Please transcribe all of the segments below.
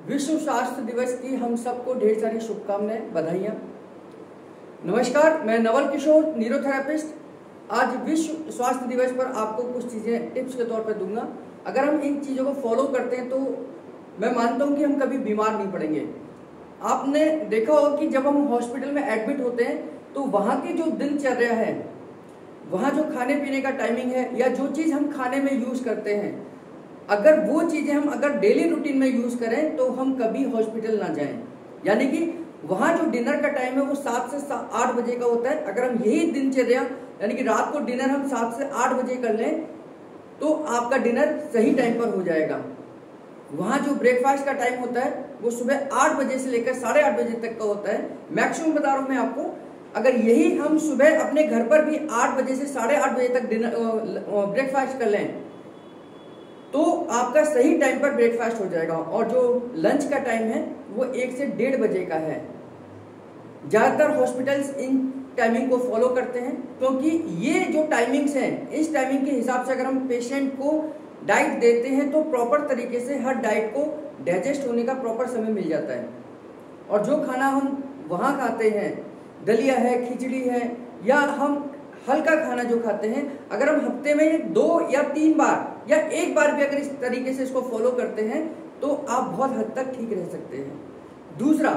विश्व स्वास्थ्य दिवस की हम सबको ढेर सारी शुभकामनाएं, बधाइयाँ। नमस्कार, मैं नवल किशोर, न्यूरोथेरेपिस्ट। आज विश्व स्वास्थ्य दिवस पर आपको कुछ चीज़ें टिप्स के तौर पर दूंगा। अगर हम इन चीज़ों को फॉलो करते हैं तो मैं मानता हूं कि हम कभी बीमार नहीं पड़ेंगे। आपने देखा होगा कि जब हम हॉस्पिटल में एडमिट होते हैं तो वहाँ की जो दिनचर्या है, वहाँ जो खाने पीने का टाइमिंग है या जो चीज़ हम खाने में यूज़ करते हैं, अगर वो चीज़ें हम अगर डेली रूटीन में यूज़ करें तो हम कभी हॉस्पिटल ना जाएं। यानी कि वहाँ जो डिनर का टाइम है वो 7 से 8 बजे का होता है। अगर हम यही दिनचर्या यानी कि रात को डिनर हम 7 से 8 बजे कर लें तो आपका डिनर सही टाइम पर हो जाएगा। वहाँ जो ब्रेकफास्ट का टाइम होता है वो सुबह 8 बजे से लेकर 8:30 बजे तक का होता है। मैक्सिमम बता रहा हूँ मैं आपको, अगर यही हम सुबह अपने घर पर भी 8 बजे से 8:30 बजे तक डिनर ब्रेकफास्ट कर लें तो आपका सही टाइम पर ब्रेकफास्ट हो जाएगा। और जो लंच का टाइम है वो 1 से 1:30 बजे का है। ज़्यादातर हॉस्पिटल्स इन टाइमिंग को फॉलो करते हैं क्योंकि ये जो टाइमिंग्स हैं, इस टाइमिंग के हिसाब से अगर हम पेशेंट को डाइट देते हैं तो प्रॉपर तरीके से हर डाइट को डाइजेस्ट होने का प्रॉपर समय मिल जाता है। और जो खाना हम वहाँ खाते हैं, दलिया है, खिचड़ी है या हम हल्का खाना जो खाते हैं, अगर हम हफ्ते में 2 या 3 बार या 1 बार भी अगर इस तरीके से इसको फॉलो करते हैं तो आप बहुत हद तक ठीक रह सकते हैं। दूसरा,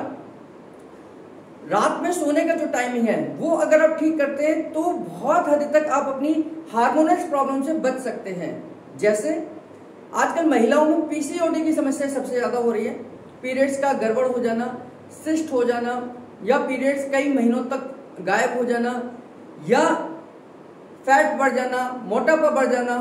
रात में सोने का जो टाइमिंग है वो अगर आप ठीक करते हैं तो बहुत हद तक आप अपनी हार्मोनल प्रॉब्लम से बच सकते हैं। जैसे आजकल महिलाओं में पीसीओडी की समस्या सबसे ज़्यादा हो रही है। पीरियड्स का गड़बड़ हो जाना, सिस्ट हो जाना या पीरियड्स कई महीनों तक गायब हो जाना या फैट बढ़ जाना, मोटापा बढ़ जाना,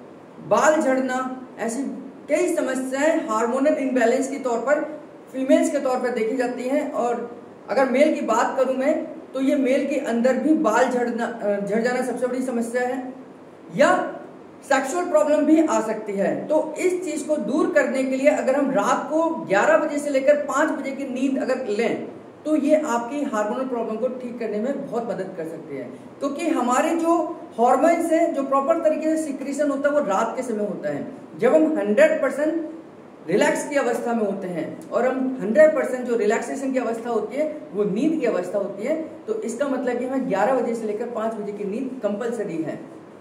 बाल झड़ना, ऐसी कई समस्याएं हार्मोनल इम्बैलेंस के तौर पर फीमेल्स के तौर पर देखी जाती हैं। और अगर मेल की बात करूं मैं तो ये मेल के अंदर भी बाल झड़ जाना सबसे बड़ी समस्या है या सेक्सुअल प्रॉब्लम भी आ सकती है। तो इस चीज को दूर करने के लिए अगर हम रात को 11 बजे से लेकर 5 बजे की नींद अगर लें तो ये आपकी हार्मोनल प्रॉब्लम को ठीक करने में बहुत मदद कर सकती है। क्योंकि हमारे जो हार्मोन्स हैं, जो प्रॉपर तरीके से सिक्रीशन होता है वो रात के समय होता है, जब हम 100% रिलैक्स की अवस्था में होते हैं। और हम 100% जो रिलैक्सेशन की अवस्था होती है वो नींद की अवस्था होती है। तो इसका मतलब कि हमें 11 बजे से लेकर 5 बजे की नींद कंपलसरी है।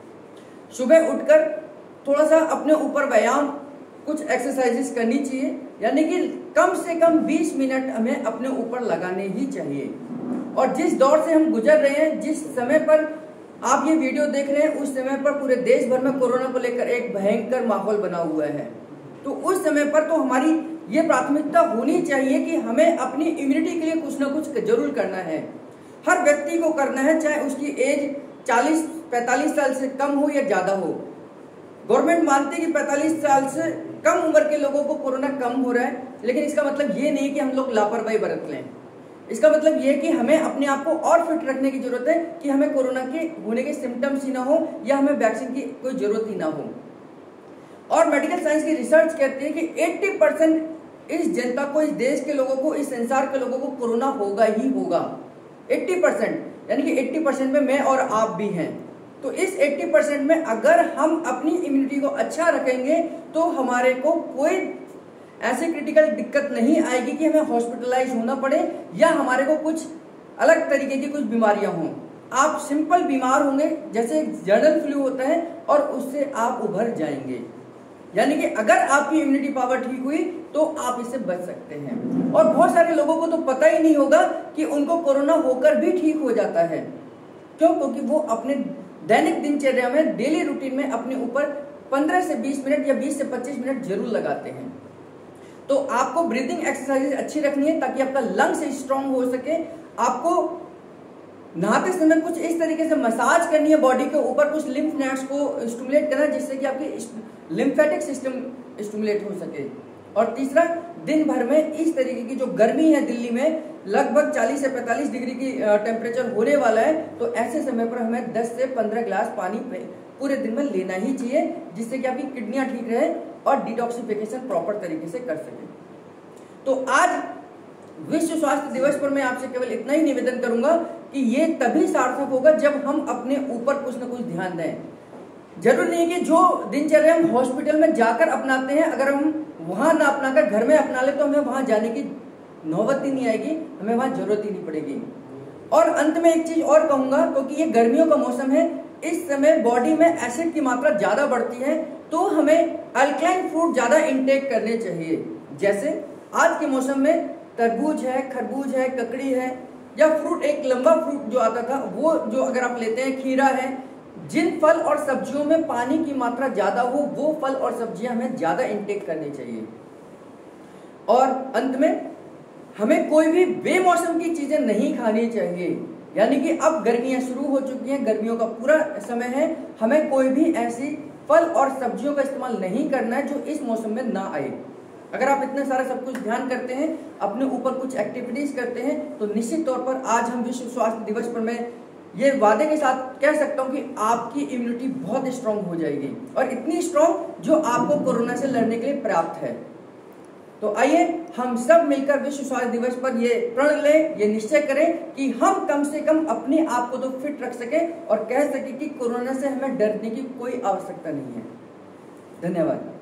सुबह उठकर थोड़ा सा अपने ऊपर व्यायाम, कुछ एक्सरसाइजेस करनी चाहिए, यानी कि कम से कम 20 मिनट हमें अपने ऊपर लगाने ही चाहिए। और जिस दौर से हम गुजर रहे हैं, जिस समय पर आप ये वीडियो देख रहे हैं, उस समय पर पूरे देश भर में कोरोना को लेकर एक भयंकर माहौल बना हुआ है। तो उस समय पर तो हमारी ये प्राथमिकता होनी चाहिए कि हमें अपनी इम्यूनिटी के लिए कुछ ना कुछ जरूर करना है। हर व्यक्ति को करना है, चाहे उसकी एज 40-45 साल से कम हो या ज्यादा हो। गवर्नमेंट मानती है कि 45 साल से कम उम्र के लोगों को कोरोना कम हो रहा है, लेकिन इसका मतलब ये नहीं कि हम लोग लापरवाही बरत लें। इसका मतलब ये कि हमें अपने आप को और फिट रखने की जरूरत है कि हमें कोरोना के होने के सिम्टम्स ही ना हो या हमें वैक्सीन की कोई जरूरत ही ना हो। और मेडिकल साइंस की रिसर्च कहती है कि 80% इस जनता को, इस देश के लोगों को, इस संसार के लोगों को कोरोना होगा ही होगा। 80%, यानी कि 80% में मैं और आप भी हैं। तो इस 80% में अगर हम अपनी इम्यूनिटी को अच्छा रखेंगे तो हमारे को कोई ऐसी क्रिटिकल दिक्कत नहीं आएगी कि हमें हॉस्पिटलाइज होना पड़े या हमारे को कुछ अलग तरीके की कुछ बीमारियां हों। आप सिंपल बीमार होंगे, जैसे जनरल फ्लू होता है, और उससे आप उभर जाएंगे। यानी कि अगर आपकी इम्यूनिटी पावर ठीक हुई तो आप इससे बच सकते हैं। और बहुत सारे लोगों को तो पता ही नहीं होगा कि उनको कोरोना होकर भी ठीक हो जाता है। क्यों? क्योंकि वो अपने दैनिक दिनचर्या में, डेली रूटीन में अपने ऊपर 15 से 20 मिनट या 20 से 25 मिनट जरूर लगाते हैं। तो आपको ब्रीदिंग एक्सरसाइज अच्छी रखनी है ताकि आपका लंग्स स्ट्रांग हो सके। आपको नहाते समय कुछ इस तरीके से मसाज करनी है बॉडी के ऊपर, कुछ लिम्फ नोड्स को स्टिमुलेट करना जिससे कि आपकी लिम्फेटिक सिस्टम स्टिमुलेट हो सके। और तीसरा, दिन भर में इस तरीके की जो गर्मी है, दिल्ली में लगभग 40 से 45 डिग्री की टेम्परेचर होने वाला है, तो ऐसे समय पर हमें 10 से 15 गिलास पानी पूरे दिन में लेना ही चाहिए, जिससे कि आपकी किडनियां ठीक रहे और डिटॉक्सिफिकेशन प्रॉपर तरीके से कर सके। तो आज विश्व स्वास्थ्य दिवस पर मैं आपसे केवल इतना ही निवेदन करूंगा कि ये तभी सार्थक होगा जब हम अपने ऊपर कुछ ना कुछ ध्यान दें। जरूरी नहीं कि जो दिनचर्या हम हॉस्पिटल में जाकर अपनाते हैं, अगर हम वहां ना अपना कर घर में अपना ले तो हमें वहां जाने की नौबत ही नहीं आएगी, हमें वहां जरूरत ही नहीं पड़ेगी। और अंत में एक चीज और कहूंगा, क्योंकि ये गर्मियों का मौसम है, इस समय बॉडी में एसिड की मात्रा ज्यादा बढ़ती है, तो हमें अल्कलाइन फ्रूट ज्यादा इंटेक करने चाहिए। जैसे आज के मौसम में तरबूज है, खरबूज है, ककड़ी है, या फ्रूट एक लंबा फ्रूट जो आता था वो जो अगर आप लेते हैं, खीरा है, जिन फल और सब्जियों में पानी की मात्रा ज्यादा हो वो फल और सब्जियां हमें ज्यादा इंटेक करनी चाहिए। और अंत में हमें कोई भी बेमौसम की चीजें नहीं खानी चाहिए, यानी कि अब गर्मियां शुरू हो चुकी हैं, गर्मियों का पूरा समय है, हमें कोई भी ऐसी फल और सब्जियों का इस्तेमाल नहीं करना है जो इस मौसम में ना आए। अगर आप इतने सारा सब कुछ ध्यान करते हैं, अपने ऊपर कुछ एक्टिविटीज करते हैं, तो निश्चित तौर पर आज हम विश्व स्वास्थ्य दिवस पर मैं ये वादे के साथ कह सकता हूं कि आपकी इम्यूनिटी बहुत स्ट्रांग हो जाएगी, और इतनी स्ट्रांग जो आपको कोरोना से लड़ने के लिए पर्याप्त है। तो आइए हम सब मिलकर विश्व स्वास्थ्य दिवस पर ये प्रण लें, ये निश्चय करें कि हम कम से कम अपने आप को तो फिट रख सकें और कह सकें कि कोरोना से हमें डरने की कोई आवश्यकता नहीं है। धन्यवाद।